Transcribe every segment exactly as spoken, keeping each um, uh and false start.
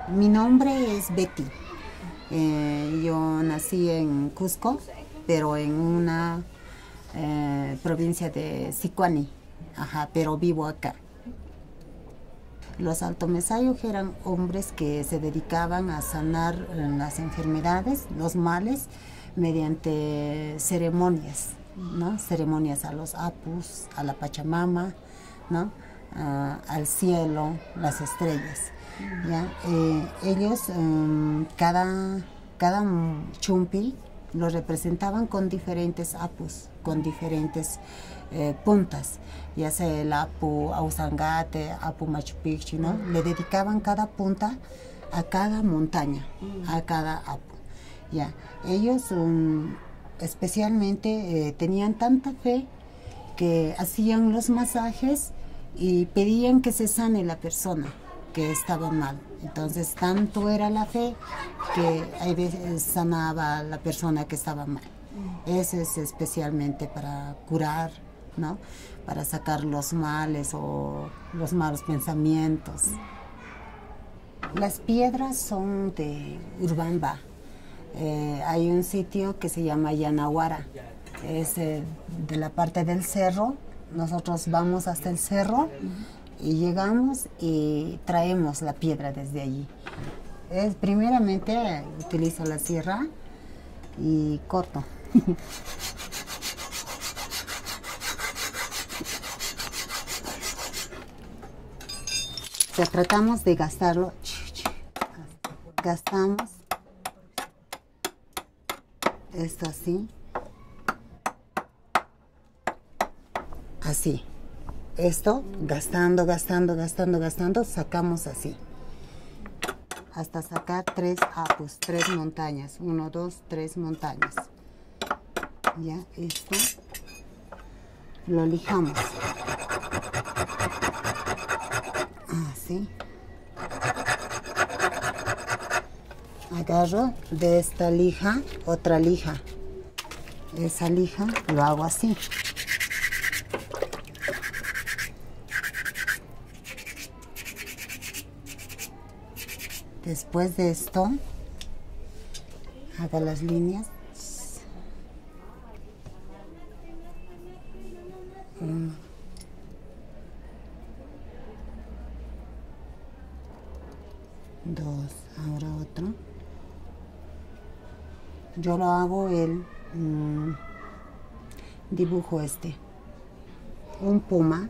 Mi nombre es Betty. Eh, yo nací en Cusco, pero en una eh, provincia de Sicuani, ajá, pero vivo acá. Los altomesayos eran hombres que se dedicaban a sanar las enfermedades, los males, mediante ceremonias, ¿no? Ceremonias a los apus, a la Pachamama, ¿no? Uh, al cielo, las estrellas. ¿Ya? Eh, ellos, um, cada, cada chumpi lo representaban con diferentes apus, con diferentes eh, puntas, ya sea el apu Ausangate, apu Machu Picchu, ¿no? Le dedicaban cada punta a cada montaña, a cada apu. ¿Ya? Ellos um, especialmente eh, tenían tanta fe que hacían los masajes y pedían que se sane la persona que estaba mal. Entonces tanto era la fe que a veces sanaba a la persona que estaba mal. Eso es especialmente para curar, ¿no? Para sacar los males o los malos pensamientos. Las piedras son de Urubamba. Eh, hay un sitio que se llama Yanaguara. Es eh, de la parte del cerro. Nosotros vamos hasta el cerro y llegamos y traemos la piedra desde allí. Es, primeramente utilizo la sierra y corto. O sea, tratamos de gastarlo. Gastamos esto así. Así. Esto, gastando, gastando, gastando, gastando, sacamos así. Hasta sacar tres apus, tres montañas. Uno, dos, tres montañas. Ya, esto lo lijamos. Así. Agarro de esta lija otra lija. Esa lija lo hago así. Después de esto, hago las líneas. Uno. Dos. Ahora otro. Yo lo hago el mmm, dibujo este. Un puma,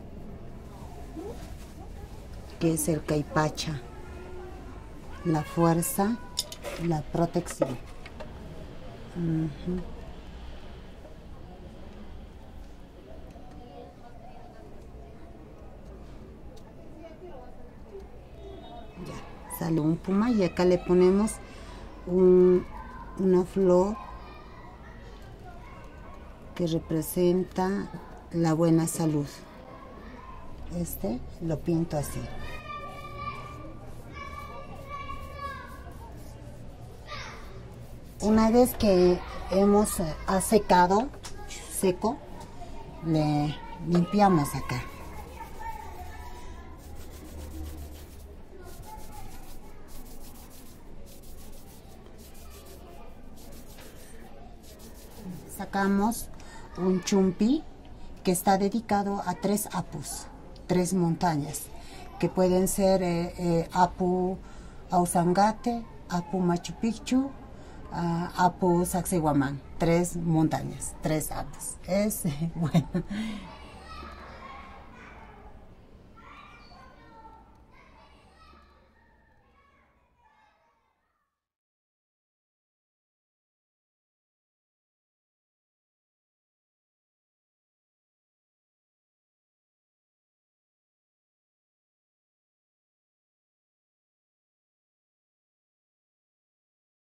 que es el caipacha. La fuerza, la protección. Uh-huh. Ya, sale un puma y acá le ponemos un, una flor que representa la buena salud. Este lo pinto así. Una vez que hemos ha secado, seco, le limpiamos acá. Sacamos un chumpi que está dedicado a tres apus, tres montañas, que pueden ser eh, eh, apu Ausangate, apu Machu Picchu, Uh, Apu Sacsayhuamán, tres montañas, tres apus. Es bueno.